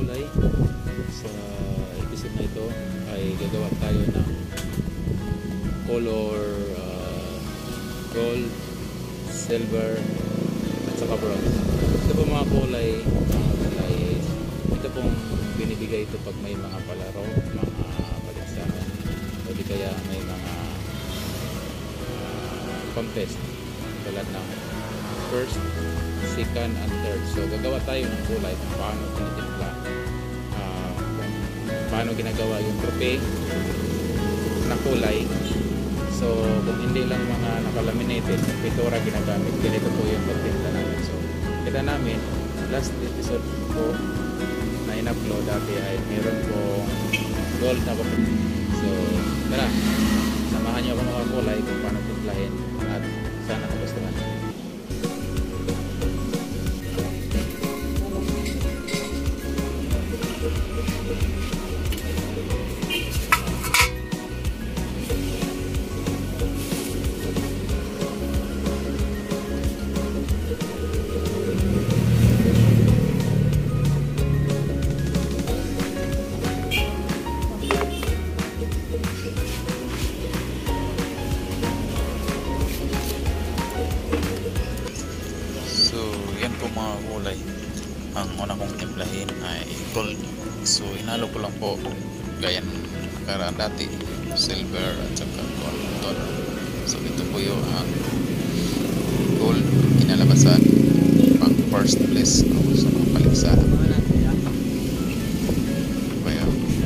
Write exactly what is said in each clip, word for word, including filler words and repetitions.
kulay. Sa episode na ito ay gagawa tayo ng color uh, gold, silver at saka bronze. Ito po mga kulay, mga kulay ito pong binibigay ito pag may mga palaro, mga paligsahan o di kaya may mga uh, contest tulad ng first, second and third. So gagawa tayo ng kulay kung paano tinitimpla, uh, kung paano ginagawa yung trope na kulay. So kung hindi lang mga nakalaminated pintura ginagamit, ganito po yung pagtimpla namin. So kita namin last episode po na in-upload dati ay meron pong gold na papel. So tara, samahan niyo ako mga kulay kung paano timplahin at sana kagustuhan. Mga kulay, ang una kong timplahin ay gold. So inalo ko lang po gaya ng nakaraan dati, silver at saka gold. So ito po yung ang gold kinalabasan pang first place ko sa mga paligsahan. Kaya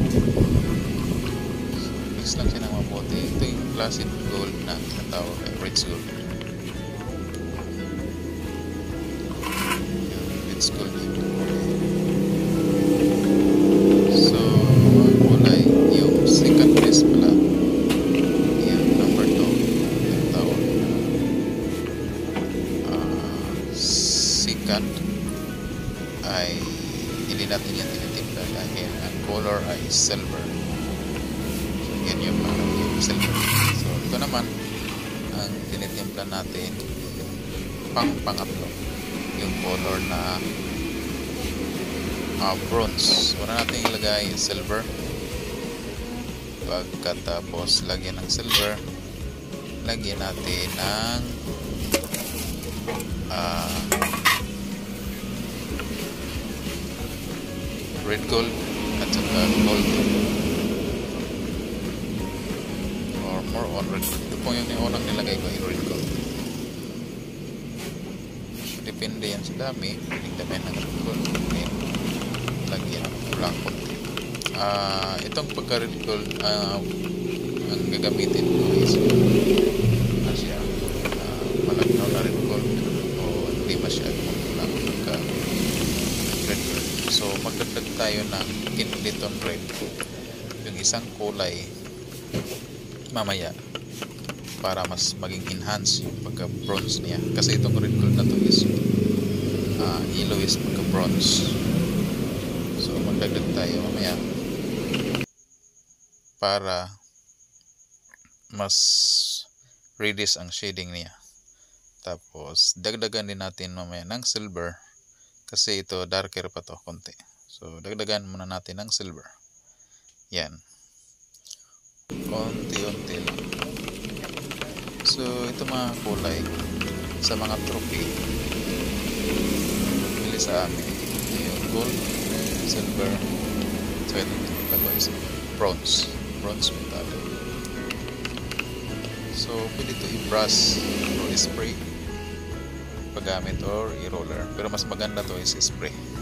so, mix lang siya ng mabuti. Ito yung classic gold na tinatawag ay rich gold. Gold. So ang kulay yung second place pala yung number two yung tawag uh, second ay hindi natin yan tinitimpla dahil ang color ay silver. So yan yung, yung silver. So ito naman ang tinitimpla natin pang pangatlo yung color na uh, bronze. Una natin ilagay silver. Pagkatapos lagyan ng silver, lagyan natin ng uh, red gold at saka gold or more on red gold. Ito po yung unang nilagay ko yung red gold. Depende yan sa dami, pwedeng dami ng red gold, lagyan lang konti. Uh, itong pagka red gold, uh, ang gagamitin ko is na siya uh, malagnaw na red gold o hindi masyado lang pagka red gold. So magdagdag tayo ng kinliton red, yung isang kulay mamaya para mas maging enhance yung pagka bronze niya, kasi itong red gold na to is uh, yellow is pagka bronze. So magdagdag tayo mamaya para mas reddish ang shading niya. Tapos dagdagan din natin mamaya ng silver kasi ito darker pa to konti. So dagdagan muna natin ng silver. Yan, konti-unti lang. So ito mga kulay sa mga trophy bili sa amin yung gold, silver, so ito is bronze bronze metal. So pwede ito i-brush or i-spray paggamit or i-roller, pero mas maganda to is i-spray.